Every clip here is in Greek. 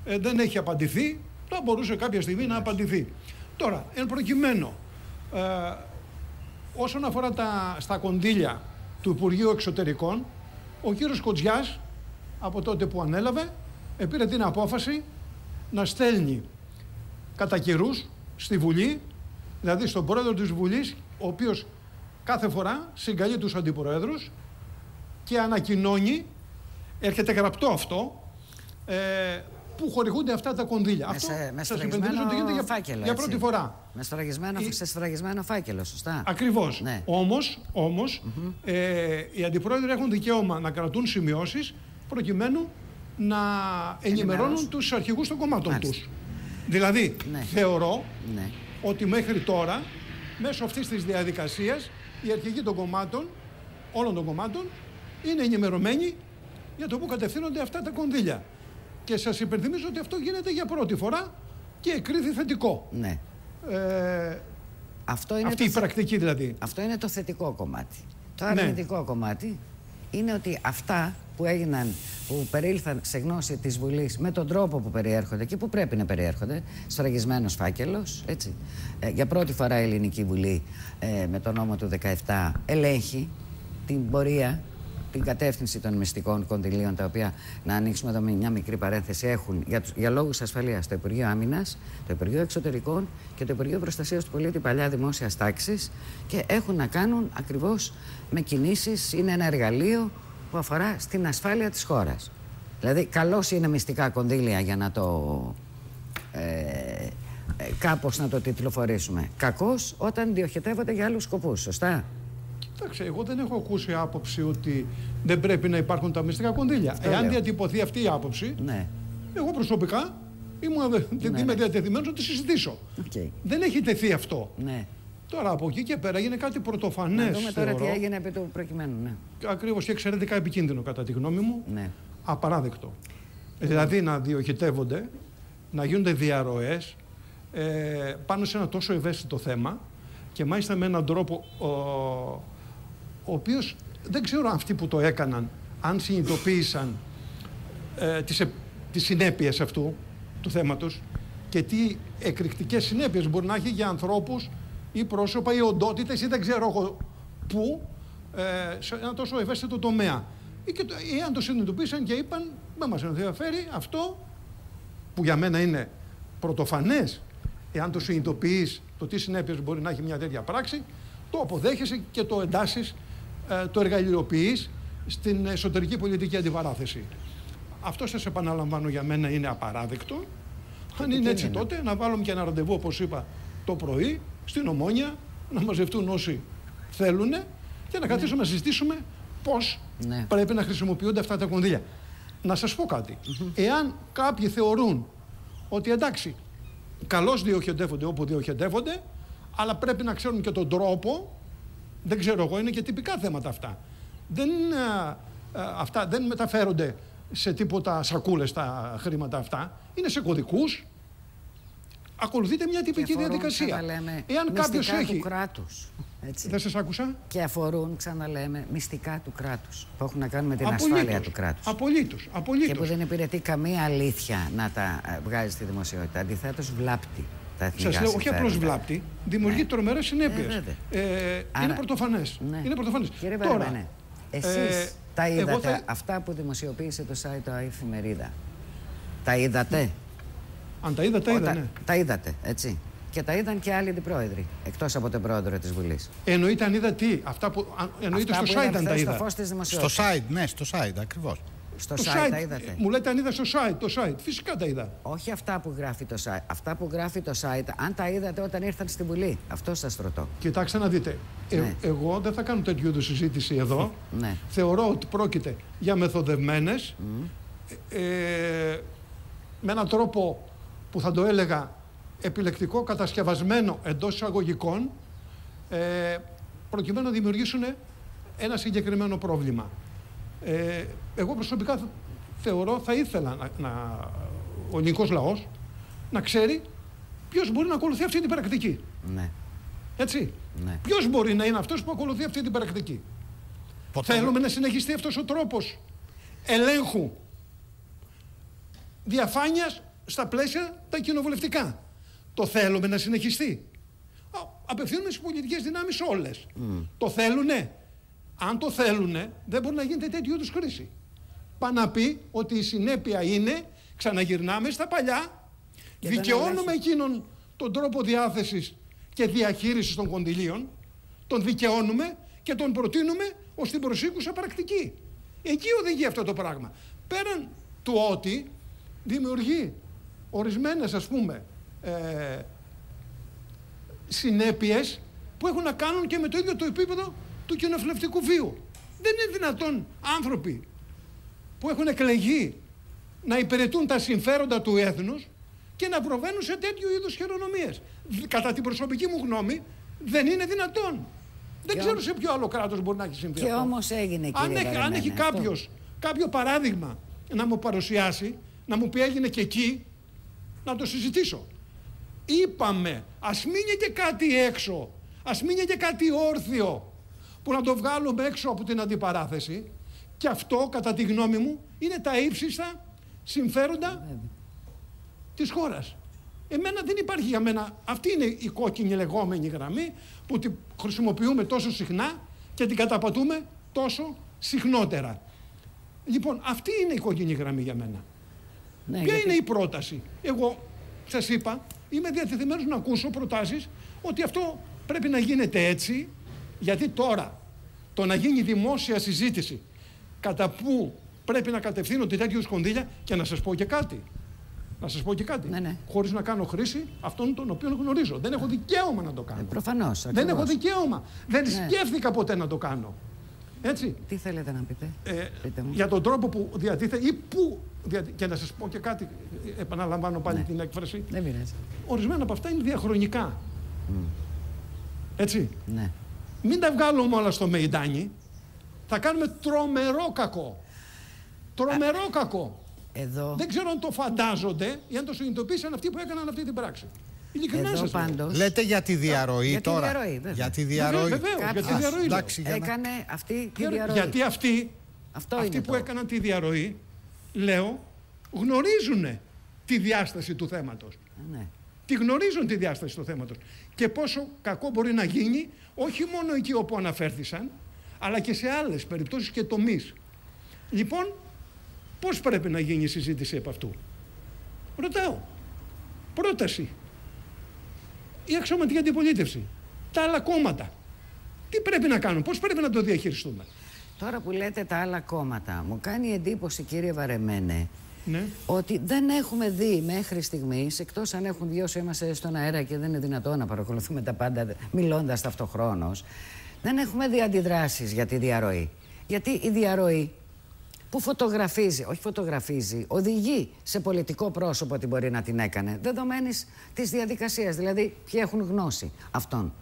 δεν έχει απαντηθεί, θα μπορούσε κάποια στιγμή να απαντηθεί. Τώρα, εν προκειμένου, όσον αφορά στα κονδύλια του Υπουργείου Εξωτερικών, ο κύριος Κοτζιάς, από τότε που ανέλαβε, πήρε την απόφαση να στέλνει κατά καιρούς στη Βουλή, δηλαδή στον πρόεδρο της Βουλής, ο οποίος κάθε φορά συγκαλεί τους αντιπροέδρους και ανακοινώνει, έρχεται γραπτό αυτό, που χορηγούνται αυτά τα κονδύλια. Αυτό σας υπενθυμίζω ότι γίνεται για πρώτη φορά. Σε σφραγισμένο φάκελο, σωστά. Ακριβώς. Ναι. Όμως οι αντιπρόεδροι έχουν δικαίωμα να κρατούν σημειώσεις προκειμένου να ενημερώνουν τους αρχηγούς των κομμάτων τους. Δηλαδή, θεωρώ ότι μέχρι τώρα, μέσω αυτής της διαδικασίας, οι αρχηγοί των κομμάτων, όλων των κομμάτων, είναι ενημερωμένοι για το που κατευθύνονται αυτά τα κονδύλια. Και σας υπενθυμίζω ότι αυτό γίνεται για πρώτη φορά και εκκρίθη θετικό. Ναι. Αυτή η πρακτική δηλαδή. Αυτό είναι το θετικό κομμάτι. Το αρνητικό κομμάτι είναι ότι αυτά που έγιναν, που περίλθαν σε γνώση της Βουλής με τον τρόπο που περιέρχονται και που πρέπει να περιέρχονται, σφραγισμένος φάκελος, έτσι. Για πρώτη φορά η Ελληνική Βουλή με τον νόμο του 17 ελέγχει την πορεία, την κατεύθυνση των μυστικών κονδυλίων, τα οποία, να ανοίξουμε εδώ μια μικρή παρένθεση, έχουν για λόγους ασφαλείας το Υπουργείο Άμυνας, το Υπουργείο Εξωτερικών και το Υπουργείο Προστασίας του Πολίτη, παλιά δημόσιας τάξης, και έχουν να κάνουν ακριβώς με κινήσεις, είναι ένα εργαλείο που αφορά στην ασφάλεια της χώρας. Δηλαδή, καλώς είναι μυστικά κονδύλια για να το κάπως να το τιτλοφορήσουμε. Κακώς όταν διοχετεύονται για άλλους σκοπούς, σωστά. Κοιτάξτε, εγώ δεν έχω ακούσει άποψη ότι δεν πρέπει να υπάρχουν τα μυστικά κονδύλια. Εάν διατυπωθεί αυτή η άποψη, εγώ προσωπικά είμαι διατεθειμένος να τη συζητήσω. Δεν έχει τεθεί αυτό. Τώρα από εκεί και πέρα έγινε κάτι πρωτοφανές. Να δούμε τώρα τι έγινε επί του προκειμένου. Ακριβώς, και εξαιρετικά επικίνδυνο κατά τη γνώμη μου. Απαράδεκτο. Δηλαδή να διοχετεύονται, να γίνονται διαρροές πάνω σε ένα τόσο ευαίσθητο θέμα, και μάλιστα με έναν τρόπο ο οποίος δεν ξέρω αν αυτοί που το έκαναν, αν συνειδητοποίησαν τις συνέπειες αυτού του θέματος και τι εκρηκτικές συνέπειες μπορεί να έχει για ανθρώπους ή πρόσωπα ή οντότητες ή δεν ξέρω εγώ πού, σε ένα τόσο ευαίσθητο τομέα. Ή αν το συνειδητοποίησαν και είπαν, δεν μας ενδιαφέρει αυτό που για μένα είναι πρωτοφανές. Εάν το συνειδητοποιείς το τι συνέπειες μπορεί να έχει μια τέτοια πράξη, το αποδέχεσαι και το εντάσσεις, το εργαλειοποιείς στην εσωτερική πολιτική αντιπαράθεση. Αυτό, σας επαναλαμβάνω, για μένα είναι απαράδεκτο. Αν είναι έτσι, τότε να βάλουμε και ένα ραντεβού, όπως είπα, το πρωί στην Ομόνια, να μαζευτούν όσοι θέλουν και να καθίσουμε να συζητήσουμε πώς πρέπει να χρησιμοποιούνται αυτά τα κονδύλια. Να σας πω κάτι. Εάν κάποιοι θεωρούν ότι εντάξει, καλώς διοχετεύονται όπου διοχετεύονται, αλλά πρέπει να ξέρουν και τον τρόπο, δεν ξέρω εγώ, είναι και τυπικά θέματα αυτά. Αυτά δεν μεταφέρονται σε τίποτα σακούλες τα χρήματα αυτά, είναι σε κωδικούς, ακολουθείται μια τυπική διαδικασία. Εάν κάποιος έχει... του κράτους. Έτσι. Δεν σας άκουσα. Και αφορούν, ξαναλέμε, μυστικά του κράτους, που έχουν να κάνουν με την ασφάλεια του κράτους. Απολύτως. Και που δεν υπηρετεί καμία αλήθεια να τα βγάζει στη δημοσιότητα. Αντιθέτως, βλάπτει τα εθνικά συμφέροντα. Σας λέω, όχι απλώς βλάπτει, δημιουργεί τρομερές συνέπειες. Είναι πρωτοφανές. Είναι πρωτοφανές. Κύριε Βαρβανέ, εσείς τα είδατε αυτά που δημοσιοποίησε το site το Εφημερίδα? Τα είδατε? Αν τα είδα, τα είδα, ναι. Τα είδατε, έτσι. Και τα είδαν και άλλοι αντιπρόεδροι, εκτός από τον πρόεδρο της Βουλής. Εννοείται αν είδα τι, εννοείται στο site αν τα είδα. Στο site, ναι, στο site, ακριβώς. Στο site τα είδατε? Μου λέτε αν είδα στο site, το site. Φυσικά τα είδα. Όχι αυτά που γράφει το site. Αυτά που γράφει το site, αν τα είδατε όταν ήρθαν στην Βουλή. Αυτό σας ρωτώ. Κοιτάξτε να δείτε. Εγώ δεν θα κάνω τέτοιου είδους συζήτηση εδώ. Θεωρώ ότι πρόκειται για μεθοδευμένες, με έναν τρόπο που θα το έλεγα επιλεκτικό, κατασκευασμένο εντός εισαγωγικών, προκειμένου να δημιουργήσουν ένα συγκεκριμένο πρόβλημα. Εγώ προσωπικά θεωρώ, θα ήθελα ο ελληνικός λαός να ξέρει ποιος μπορεί να ακολουθεί αυτή την πρακτική. Έτσι. Ποιος μπορεί να είναι αυτός που ακολουθεί αυτή την πρακτική. Θέλουμε να συνεχιστεί αυτός ο τρόπος ελέγχου, διαφάνειας στα πλαίσια τα κοινοβουλευτικά. Το θέλουμε να συνεχιστεί? Απευθύνουμε στις πολιτικές δυνάμεις όλες. Το θέλουνε? Αν το θέλουνε, δεν μπορεί να γίνεται τέτοιου είδους κρίση. Πάει να πει ότι η συνέπεια είναι, ξαναγυρνάμε στα παλιά, δικαιώνουμε εκείνον τον τρόπο διάθεσης και διαχείρισης των κονδυλίων, τον δικαιώνουμε και τον προτείνουμε ως την προσήκουσα πρακτική. Εκεί οδηγεί αυτό το πράγμα. Πέραν του ότι δημιουργεί ορισμένες, ας πούμε, συνέπειες που έχουν να κάνουν και με το ίδιο το επίπεδο του κοινοβουλευτικού βίου. Δεν είναι δυνατόν άνθρωποι που έχουν εκλεγεί να υπηρετούν τα συμφέροντα του έθνους και να προβαίνουν σε τέτοιου είδους χειρονομίες. Κατά την προσωπική μου γνώμη, δεν είναι δυνατόν. Δεν ξέρω σε ποιο άλλο κράτος μπορεί να έχει συμβεί. Και όμως έγινε, κύριε Αν έχει κάποιος κάποιο παράδειγμα να μου παρουσιάσει, να μου πει έγινε και εκεί, να το συζητήσω. Είπαμε, ας μείνει και κάτι έξω, ας μείνει και κάτι όρθιο που να το βγάλουμε έξω από την αντιπαράθεση, και αυτό κατά τη γνώμη μου είναι τα ύψιστα συμφέροντα της χώρας. Εμένα δεν υπάρχει για μένα, αυτή είναι η κόκκινη λεγόμενη γραμμή που τη χρησιμοποιούμε τόσο συχνά και την καταπατούμε τόσο συχνότερα. Λοιπόν, αυτή είναι η κόκκινη γραμμή για μένα. Ναι, ποια είναι η πρόταση? Εγώ σας είπα, είμαι διατεθειμένος να ακούσω προτάσεις ότι αυτό πρέπει να γίνεται έτσι, γιατί τώρα το να γίνει δημόσια συζήτηση κατά πού πρέπει να κατευθύνονται τέτοιους κονδύλια, και να σας πω και κάτι. Ναι. Χωρίς να κάνω χρήση αυτών των οποίων γνωρίζω. Δεν έχω δικαίωμα να το κάνω. Προφανώς. Δεν έχω δικαίωμα. Δεν σκέφτηκα ποτέ να το κάνω. Έτσι. Τι θέλετε να πείτε? Πείτε μου. Για τον τρόπο που διατίθεται ή πού. Και να σας πω και κάτι, επαναλαμβάνω πάλι την έκφραση. Δεν πειράζει. Ορισμένα από αυτά είναι διαχρονικά. Έτσι. Ναι. Μην τα βγάλουμε όλα στο μεϊντάνι. Θα κάνουμε τρομερό κακό. Τρομερό κακό. Εδώ... Δεν ξέρω αν το φαντάζονται ή αν το συνειδητοποίησαν αυτοί που έκαναν αυτή την πράξη. Ειλικρινά σας πάντως... Λέτε για τη διαρροή για τώρα. Τη διαρροή, για τη διαρροή. Βεβαίως, για τη διαρροή. Εντάξει, έκανε αυτή τη διαρροή. Γιατί αυτοί που έκαναν τη διαρροή, λέω, γνωρίζουν τη διάσταση του θέματος. Ναι. Τη γνωρίζουν τη διάσταση του θέματος. Και πόσο κακό μπορεί να γίνει, όχι μόνο εκεί όπου αναφέρθησαν, αλλά και σε άλλες περιπτώσεις και τομείς. Λοιπόν, πώς πρέπει να γίνει η συζήτηση επ' αυτού? Ρωτάω. Πρόταση. Η αξιωματική αντιπολίτευση. Τα άλλα κόμματα. Τι πρέπει να κάνουν, πώς πρέπει να το διαχειριστούμε? Τώρα που λέτε τα άλλα κόμματα, μου κάνει εντύπωση, κύριε Βαρεμένε, ναι, ότι δεν έχουμε δει μέχρι στιγμής, εκτός αν έχουν βγει όσο είμαστε στον αέρα και δεν είναι δυνατόν να παρακολουθούμε τα πάντα μιλώντας ταυτοχρόνως, δεν έχουμε δει αντιδράσεις για τη διαρροή. Γιατί η διαρροή που φωτογραφίζει, οδηγεί σε πολιτικό πρόσωπο ότι μπορεί να την έκανε, δεδομένης της διαδικασίας, δηλαδή ποιοι έχουν γνώση αυτών.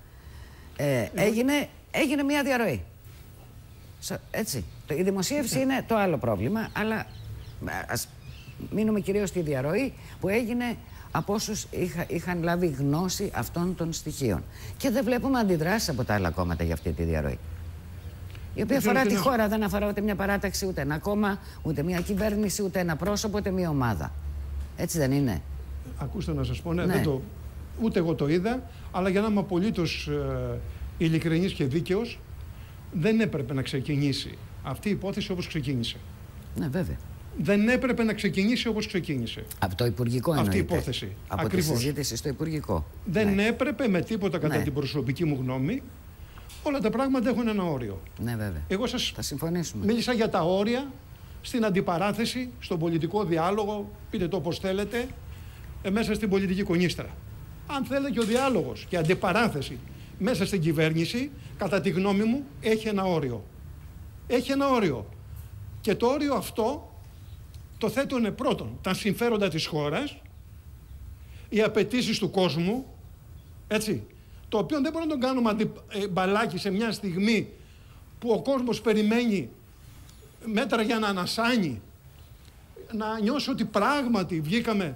Έγινε μια διαρροή. Έτσι. Η δημοσίευση είναι το άλλο πρόβλημα, αλλά ας μείνουμε κυρίως στη διαρροή που έγινε από όσους είχαν λάβει γνώση αυτών των στοιχείων. Και δεν βλέπουμε αντιδράσεις από τα άλλα κόμματα για αυτή τη διαρροή. Η οποία αφορά τη χώρα, δεν αφορά ούτε μια παράταξη, ούτε ένα κόμμα, ούτε μια κυβέρνηση, ούτε ένα πρόσωπο, ούτε μια ομάδα. Έτσι δεν είναι? Ακούστε να σας πω, ναι. Ούτε εγώ το είδα, αλλά για να είμαι απολύτως ειλικρινής και δίκαιος, δεν έπρεπε να ξεκινήσει αυτή η υπόθεση όπως ξεκίνησε. Ναι, βέβαια. Δεν έπρεπε να ξεκινήσει όπως ξεκίνησε. Από το Υπουργικό εννοείται. Αυτή η υπόθεση. Από Ακριβώς. τη συζήτηση στο Υπουργικό. Δεν έπρεπε με τίποτα, κατά την προσωπική μου γνώμη. Όλα τα πράγματα έχουν ένα όριο. Ναι, βέβαια. Εγώ σας θα συμφωνήσουμε. Μίλησα για τα όρια στην αντιπαράθεση, στον πολιτικό διάλογο, πείτε το όπως θέλετε, μέσα στην πολιτική κονίστρα. Αν θέλετε και ο διάλογος και η αντιπαράθεση μέσα στην κυβέρνηση, κατά τη γνώμη μου, έχει ένα όριο. Έχει ένα όριο. Και το όριο αυτό το θέτουν πρώτον τα συμφέροντα της χώρας, οι απαιτήσεις του κόσμου, έτσι, το οποίο δεν μπορούμε να τον κάνουμε μπαλάκι σε μια στιγμή που ο κόσμος περιμένει μέτρα για να ανασάνει, να νιώσει ότι πράγματι βγήκαμε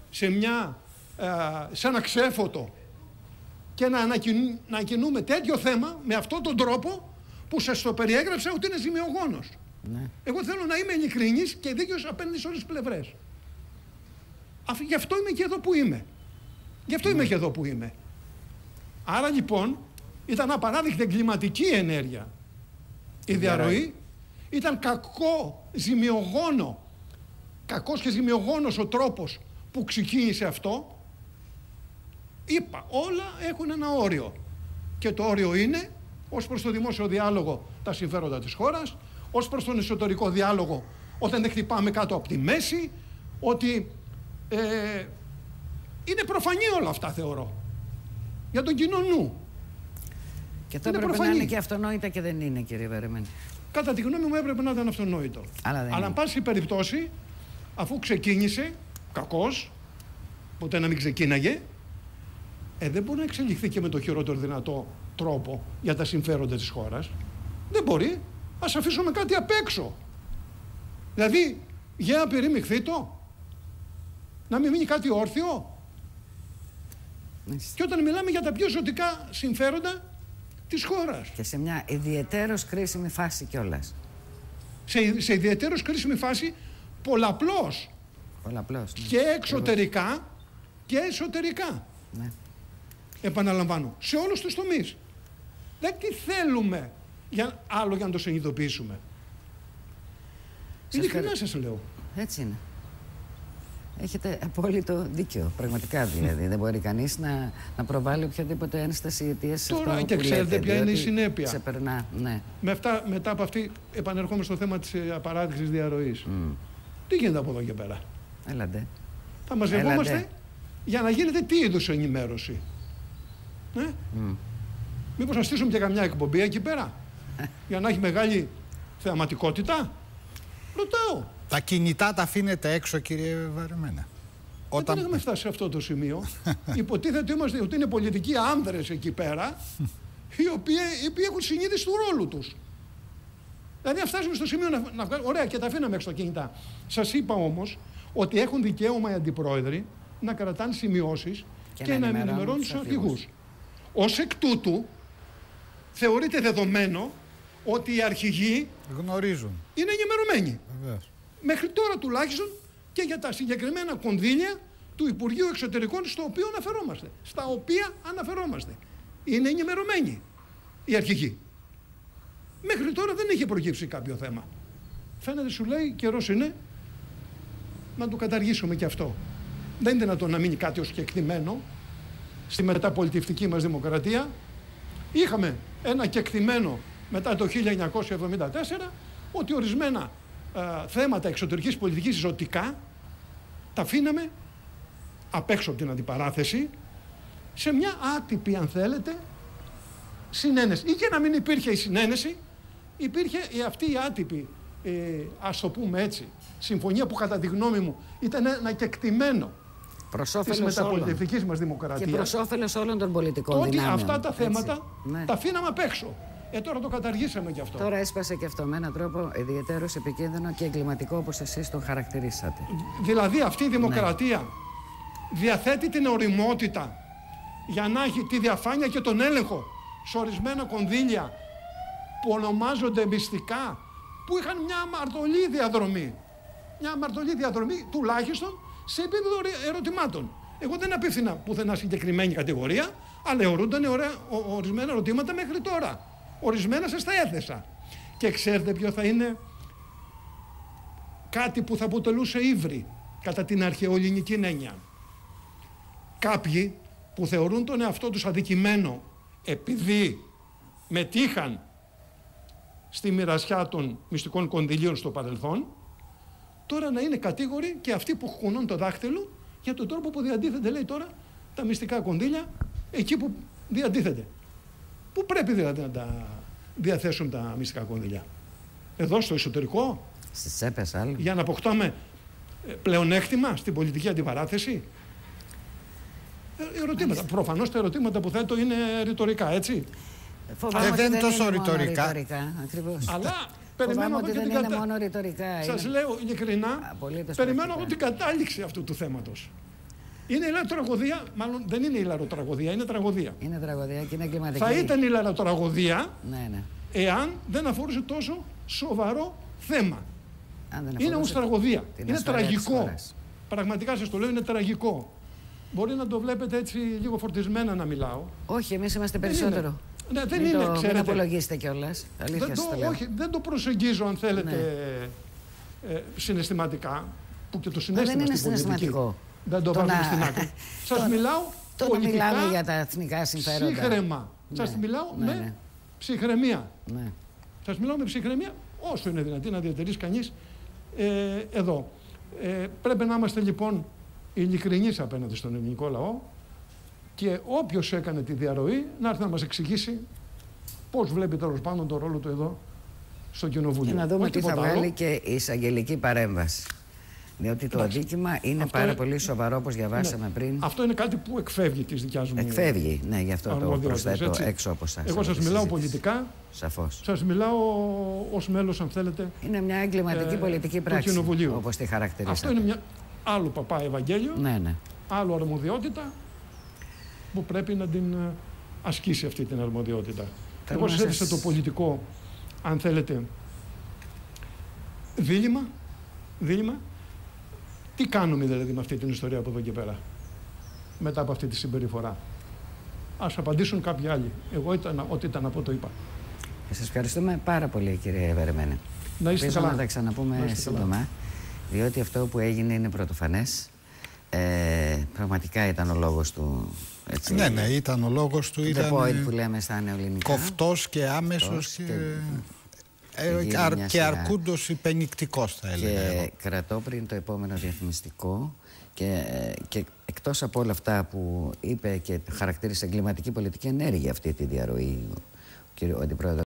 σε ένα ξέφωτο και να κινούμε τέτοιο θέμα με αυτόν τον τρόπο που σας το περιέγραψα ότι είναι ζημιογόνος. Ναι. Εγώ θέλω να είμαι ειλικρινής και δίκαιος απέναντι σε όλες τις πλευρές. Γι' αυτό είμαι και εδώ που είμαι. Γι' αυτό είμαι και εδώ που είμαι. Άρα λοιπόν ήταν απαράδεκτη εγκληματική ενέργεια η διαρροή. Ήταν κακός και ζημιογόνος ο τρόπος που ξεκίνησε αυτό. Είπα, όλα έχουν ένα όριο. Και το όριο είναι, ως προς το δημόσιο διάλογο, τα συμφέροντα της χώρας, ως προς τον εσωτερικό διάλογο, όταν δεν χτυπάμε κάτω από τη μέση, ότι είναι προφανή όλα αυτά, θεωρώ. Για τον κοινό νου. Και θα έπρεπε να είναι και αυτονόητα και δεν είναι, κύριε Βαρεμένη. Κατά τη γνώμη μου έπρεπε να ήταν αυτονόητο. Αλλά εν πάση περιπτώσει, αφού ξεκίνησε, κακώς, ποτέ να μην ξεκίναγε, δεν μπορεί να εξελιχθεί και με το χειρότερο δυνατό τρόπο για τα συμφέροντα της χώρας. Δεν μπορεί. Ας αφήσουμε κάτι απ' έξω. Δηλαδή, για να περιμειχθεί το, να μην μείνει κάτι όρθιο. Και όταν μιλάμε για τα πιο ζωτικά συμφέροντα της χώρας. Και σε μια ιδιαιτέρως κρίσιμη φάση κιόλας. Σε ιδιαιτέρως κρίσιμη φάση, πολλαπλώς. Ναι. Και εξωτερικά και εσωτερικά. Ναι. Επαναλαμβάνω, σε όλους τους τομείς. Δεν τι θέλουμε για να το συνειδητοποιήσουμε. Ειλικρινά σας λέω. Έτσι είναι. Έχετε απόλυτο δίκιο, πραγματικά δηλαδή. Δεν μπορεί κανείς να προβάλλει οποιαδήποτε ένσταση αιτίας σε αυτό. Τώρα και ξέρετε ποια είναι η συνέπεια. Ξεπερνά, ναι. Μετά από αυτή επανερχόμαστε στο θέμα της απαράδειξης διαρροής. Τι γίνεται από εδώ και πέρα? Έλαντε. Θα μαζευόμαστε για να γίνεται τι είδους ενημέρωση? Μήπως να στήσουμε και καμιά εκπομπή εκεί πέρα για να έχει μεγάλη θεαματικότητα? Ρωτάω. Τα κινητά τα αφήνετε έξω, κύριε Βαρεμένα? Δεν έχουμε φτάσει σε αυτό το σημείο. Υποτίθεται ότι είναι πολιτικοί άνδρες εκεί πέρα, οι οποίοι έχουν συνείδηση του ρόλου τους. Δηλαδή να φτάσουμε στο σημείο να βγάλουμε. Ωραία, και τα αφήναμε έξω τα κινητά. Σας είπα όμως ότι έχουν δικαίωμα οι αντιπρόεδροι να κρατάνε σημειώσεις και να ενημερώνουν τους αρχηγούς. Ως εκ τούτου, θεωρείται δεδομένο ότι οι αρχηγοί γνωρίζουν, είναι ενημερωμένοι. Βεβαίως. Μέχρι τώρα τουλάχιστον και για τα συγκεκριμένα κονδύλια του Υπουργείου Εξωτερικών στα οποία αναφερόμαστε. Είναι ενημερωμένοι οι αρχηγοί. Μέχρι τώρα δεν είχε προκύψει κάποιο θέμα. Φαίνεται, σου λέει, καιρός είναι να το καταργήσουμε και αυτό. Δεν είναι δυνατόν να μείνει κάτι ως κεκτημένο στη μεταπολιτευτική μας δημοκρατία. Είχαμε ένα κεκτημένο μετά το 1974 ότι ορισμένα θέματα εξωτερικής πολιτικής ζωτικά τα αφήναμε απ' έξω από την αντιπαράθεση σε μια άτυπη, αν θέλετε, συνένεση. Ή και να μην υπήρχε η συνένεση, υπήρχε αυτή η άτυπη, ας το πούμε έτσι, συμφωνία που κατά τη γνώμη μου ήταν ένα κεκτημένο της μεταπολιτευτικής μας δημοκρατίας. Και προς όφελος όλων των πολιτικών δυνάμεων. Ότι αυτά τα θέματα τα αφήναμε απ' έξω. Τώρα το καταργήσαμε κι αυτό. Τώρα έσπασε και αυτό με έναν τρόπο ιδιαίτερος επικίνδυνο και εγκληματικό, όπως εσείς τον χαρακτηρίσατε. Δηλαδή αυτή η δημοκρατία διαθέτει την οριμότητα για να έχει τη διαφάνεια και τον έλεγχο σε ορισμένα κονδύλια που ονομάζονται μυστικά, που είχαν μια αμαρτωλή διαδρομή. Μια αμαρτωλή διαδρομή τουλάχιστον σε επίπεδο ερωτημάτων. Εγώ δεν απίθυνα πουθενά συγκεκριμένη κατηγορία, αλλά αιωρούνταν ορισμένα ερωτήματα μέχρι τώρα. Ορισμένα σας τα έθεσα. Και ξέρετε ποιο θα είναι? Κάτι που θα αποτελούσε ύβρι κατά την αρχαιοελληνική έννοια. Κάποιοι που θεωρούν τον εαυτό τους αδικημένο επειδή μετήχαν στη μοιρασιά των μυστικών κονδυλίων στο παρελθόν, τώρα να είναι κατήγοροι και αυτοί που κουνούν το δάχτυλο για τον τρόπο που διατίθενται, λέει τώρα, τα μυστικά κονδύλια εκεί που διατίθενται. Πού πρέπει δηλαδή να τα διαθέσουν τα μυστικά κονδύλια? Εδώ στο εσωτερικό? Στις τσέπες άλλων. Για να αποκτάμε πλεονέκτημα στην πολιτική αντιπαράθεση? Ερωτήματα. Προφανώς τα ερωτήματα που θέτω είναι ρητορικά, έτσι. Δεν είναι τόσο ρητορικά. Αλλά περιμένω ότι δεν είναι μόνο ρητορικά. Σας λέω ειλικρινά, περιμένω την κατάληξη αυτού του θέματος. Είναι ηλαροτραγωδία, μάλλον δεν είναι ηλαροτραγωδία, είναι τραγωδία. Είναι τραγωδία και είναι κλιματική. Θα ήταν ηλαροτραγωδία ναι. εάν δεν αφορούσε τόσο σοβαρό θέμα. Είναι όμως τραγωδία. Είναι τραγικό. πραγματικά σας το λέω, είναι τραγικό. Μπορεί να το βλέπετε έτσι λίγο φορτισμένα να μιλάω. Όχι, εμείς είμαστε περισσότερο. Ναι, δεν είναι, ξέρετε. Μην απολογίσετε κιόλας. Όχι, δεν το προσεγγίζω, αν θέλετε, συναισθηματικά, που και το συναίσθημα στην πολιτική. Δεν το βάζουμε στην άκρη. Σας μιλάω πολιτικά, μιλάμε για τα εθνικά συμφέροντα. Ψύχραιμα. Σας μιλάω με ψυχραιμία. Ναι. Σας μιλάω με ψυχραιμία, όσο είναι δυνατή να διατηρήσει κανείς εδώ. Πρέπει να είμαστε λοιπόν ειλικρινείς απέναντι στον ελληνικό λαό και όποιος έκανε τη διαρροή να έρθει να μας εξηγήσει πώς βλέπει τέλος πάντων τον ρόλο του εδώ στο Κοινοβούλιο. Και να δούμε τι θα βγάλει και η εισαγγελική παρέμβαση. Διότι το αδίκημα είναι πάρα πολύ σοβαρό, όπως διαβάσαμε πριν. Αυτό είναι κάτι που εκφεύγει της δικιάς μου. Εκφεύγει, ναι, γι' αυτό το προσθέτω έξω όπως σας. Εγώ σας μιλάω πολιτικά. Σαφώς. Σας μιλάω ως μέλος, αν θέλετε. Είναι μια εγκληματική πολιτική πράξη, όπως τη χαρακτηρίζετε. Αυτό είναι μια άλλο παπά Ευαγγέλιο, άλλο αρμοδιότητα που πρέπει να την ασκήσει αυτή την αρμοδιότητα. Εγώ σας έδειξα το πολιτικό, αν θέλετε, δίλημμα. Τι κάνουμε δηλαδή με αυτή την ιστορία από εδώ και πέρα, μετά από αυτή τη συμπεριφορά. Ας απαντήσουν κάποιοι άλλοι. Εγώ ό,τι ήταν να πω το είπα. Σας ευχαριστούμε πάρα πολύ, κύριε Βαρεμένη. Να είστε καλά. Να τα ξαναπούμε σύντομα, διότι αυτό που έγινε είναι πρωτοφανές. Πραγματικά ήταν ο λόγος του. Έτσι, ναι, ήταν ο λόγος του. Ήταν που λέμε στα νεοελληνικά. Κοφτός και άμεσος και αρκούντος υπενικτικός, θα έλεγα. Και κρατώ πριν το επόμενο διαφημιστικό και εκτός από όλα αυτά που είπε και χαρακτήρισε εγκληματική πολιτική ενέργεια αυτή τη διαρροή ο αντιπρόεδρος